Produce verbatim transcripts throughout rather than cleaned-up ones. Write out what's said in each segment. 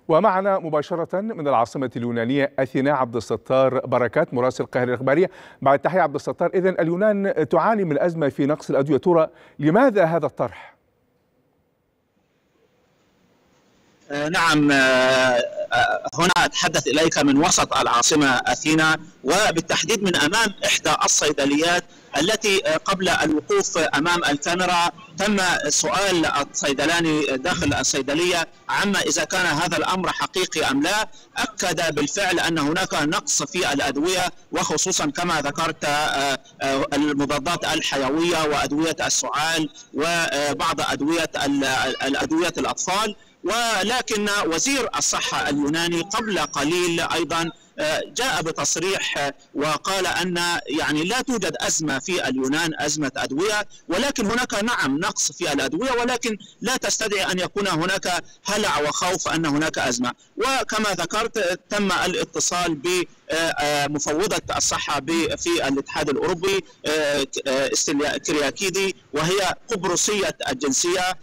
ومعنا مباشرة من العاصمة اليونانية أثينا عبد الستار بركات مراسل القاهرة الإخبارية. بعد التحية عبد الستار، إذن اليونان تعاني من أزمة في نقص الأدوية، ترى لماذا هذا الطرح؟ نعم، هنا أتحدث إليك من وسط العاصمة أثينا، وبالتحديد من أمام إحدى الصيدليات التي قبل الوقوف أمام الكاميرا تم سؤال الصيدلاني داخل الصيدلية عما إذا كان هذا الأمر حقيقي أم لا. أكد بالفعل أن هناك نقص في الأدوية، وخصوصا كما ذكرت المضادات الحيوية وأدوية السعال وبعض أدوية الأدوية الأطفال. ولكن وزير الصحة اليوناني قبل قليل أيضا جاء بتصريح وقال أن يعني لا توجد أزمة في اليونان، أزمة أدوية، ولكن هناك نعم نقص في الأدوية، ولكن لا تستدعي أن يكون هناك هلع وخوف أن هناك أزمة. وكما ذكرت تم الاتصال بمفوضة الصحة في الاتحاد الأوروبي استيليا كرياكيدي، وهي قبرصية الجنسية،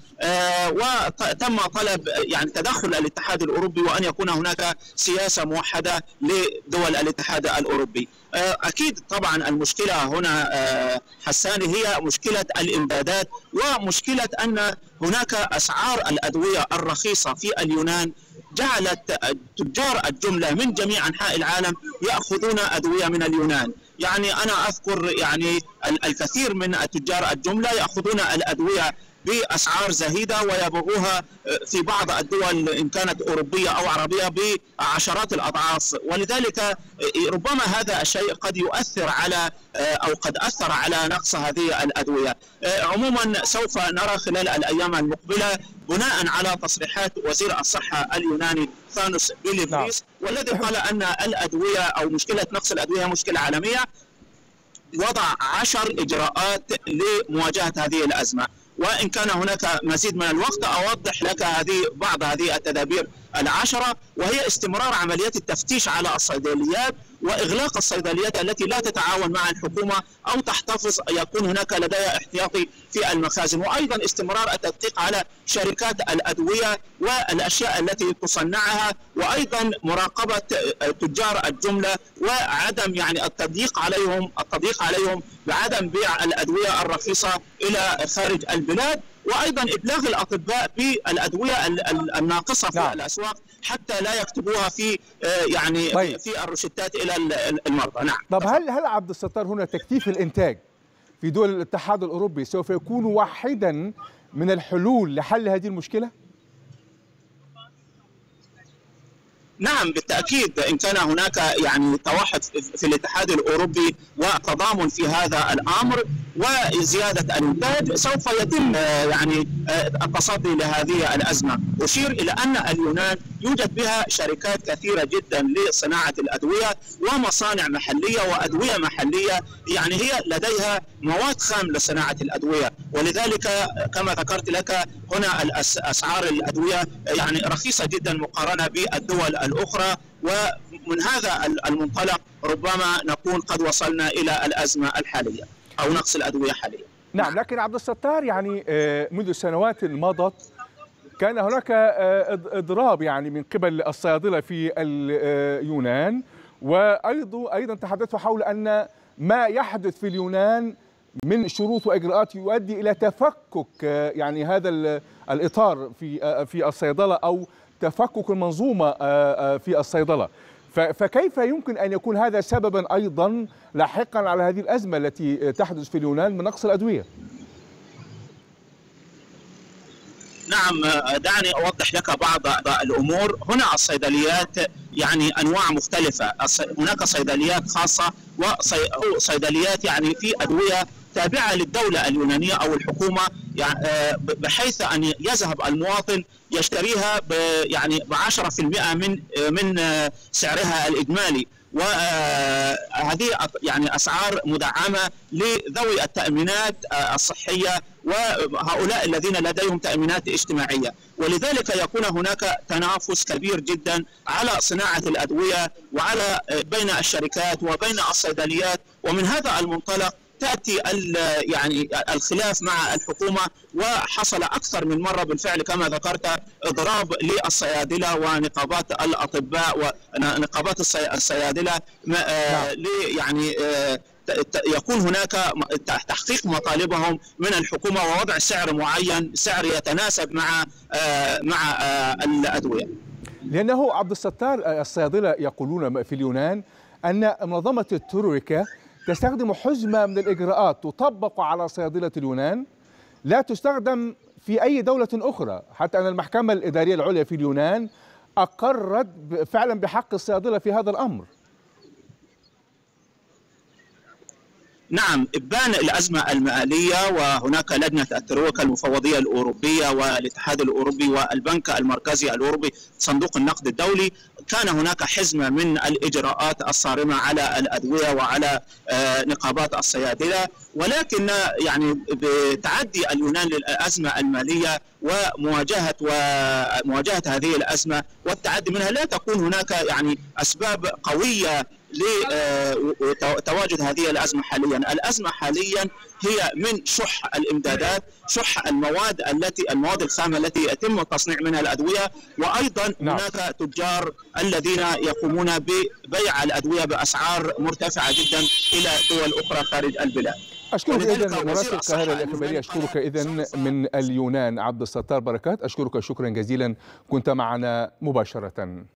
وتم طلب يعني تدخل الاتحاد الأوروبي وأن يكون هناك سياسة موحدة لدول الاتحاد الأوروبي. أكيد طبعا المشكلة هنا حسان هي مشكلة الإمدادات، ومشكلة أن هناك أسعار الأدوية الرخيصة في اليونان جعلت تجار الجملة من جميع أنحاء العالم يأخذون أدوية من اليونان. يعني أنا أذكر يعني الكثير من تجار الجملة يأخذون الأدوية بأسعار زهيدة ويبيعوها في بعض الدول إن كانت أوروبية أو عربية بعشرات الأضعاف، ولذلك ربما هذا الشيء قد يؤثر على أو قد أثر على نقص هذه الأدوية. عموما سوف نرى خلال الأيام المقبلة بناء على تصريحات وزير الصحة اليوناني ثانوس بيليفريس، والذي قال أن الأدوية أو مشكلة نقص الأدوية مشكلة عالمية، وضع عشر إجراءات لمواجهة هذه الأزمة. وإن كان هناك مزيد من الوقت أوضح لك هذه بعض هذه التدابير العشرة، وهي استمرار عمليات التفتيش على الصيدليات وإغلاق الصيدليات التي لا تتعاون مع الحكومة أو تحتفظ يكون هناك لديها احتياطي في المخازن، وأيضا استمرار التدقيق على شركات الأدوية والأشياء التي تصنعها، وأيضا مراقبة تجار الجملة وعدم يعني التضييق عليهم التضييق عليهم بعدم بيع الأدوية الرخيصة إلى خارج البلاد، وأيضا إبلاغ الأطباء بالأدوية الناقصة في نعم. الأسواق حتى لا يكتبوها في يعني طيب. في الروشتات إلى المرضى. نعم. طب هل هل عبد الستار هنا تكثيف الإنتاج في دول الاتحاد الأوروبي سوف يكون واحدا من الحلول لحل هذه المشكلة؟ نعم بالتأكيد، إن كان هناك يعني توحد في الاتحاد الأوروبي وتضامن في هذا الأمر وزيادة الإنتاج سوف يتم يعني التصدي لهذه الأزمة. أشير إلى أن اليونان يوجد بها شركات كثيرة جدا لصناعة الأدوية ومصانع محلية وأدوية محلية، يعني هي لديها مواد خام لصناعة الأدوية، ولذلك كما ذكرت لك هنا أسعار الأدوية يعني رخيصة جدا مقارنة بالدول الأخرى، ومن هذا المنطلق ربما نكون قد وصلنا إلى الأزمة الحالية أو نقص الأدوية حاليا. نعم، لكن عبد الستار يعني منذ سنوات مضت كان هناك إضراب يعني من قبل الصيادلة في اليونان، وأيضا أيضا تحدثوا حول أن ما يحدث في اليونان من شروط وإجراءات يؤدي إلى تفكك يعني هذا الإطار في في الصيدلة أو تفكك المنظومة في الصيدلة، فكيف يمكن أن يكون هذا سببا أيضا لاحقا على هذه الأزمة التي تحدث في اليونان من نقص الأدوية؟ نعم، دعني أوضح لك بعض الأمور. هنا الصيدليات يعني أنواع مختلفة، هناك صيدليات خاصة وصيدليات يعني في أدوية تابعة للدولة اليونانية أو الحكومة، بحيث أن يذهب المواطن يشتريها يعني بعشرة في المئة من من سعرها الإجمالي، وهذه يعني أسعار مدعمة لذوي التأمينات الصحية وهؤلاء الذين لديهم تأمينات اجتماعية، ولذلك يكون هناك تنافس كبير جدا على صناعة الأدوية وعلى بين الشركات وبين الصيدليات. ومن هذا المنطلق تأتي يعني الخلاف مع الحكومة، وحصل أكثر من مرة بالفعل كما ذكرت إضراب للصيادلة ونقابات الأطباء ونقابات الصيادلة يعني يكون هناك تحقيق مطالبهم من الحكومة ووضع سعر معين، سعر يتناسب مع مع الأدوية. لأنه عبد الستار الصيادلة يقولون في اليونان أن منظمة الترويكا تستخدم حزمة من الإجراءات تطبق على صيادلة اليونان لا تستخدم في أي دولة أخرى، حتى أن المحكمة الإدارية العليا في اليونان أقرت فعلا بحق الصيادلة في هذا الأمر. نعم، إبان الأزمة المالية، وهناك لجنة الترويكا المفوضية الأوروبية والاتحاد الأوروبي والبنك المركزي الأوروبي صندوق النقد الدولي، كان هناك حزمة من الإجراءات الصارمة على الأدوية وعلى نقابات الصيادلة، ولكن يعني بتعدي اليونان للأزمة المالية ومواجهة ومواجهة هذه الأزمة والتعدي منها، لا تكون هناك يعني أسباب قوية لتواجد هذه الأزمة حاليا. الأزمة حاليا هي من شح الإمدادات، شح المواد التي المواد الخام التي يتم التصنيع منها الأدوية، وأيضا نعم. هناك تجار الذين يقومون ببيع الأدوية بأسعار مرتفعة جدا إلى دول أخرى خارج البلاد. أشكرك إذن مراسل القاهرة الإخبارية، أشكرك إذن من اليونان عبد الستار بركات، أشكرك شكرا جزيلا، كنت معنا مباشرة.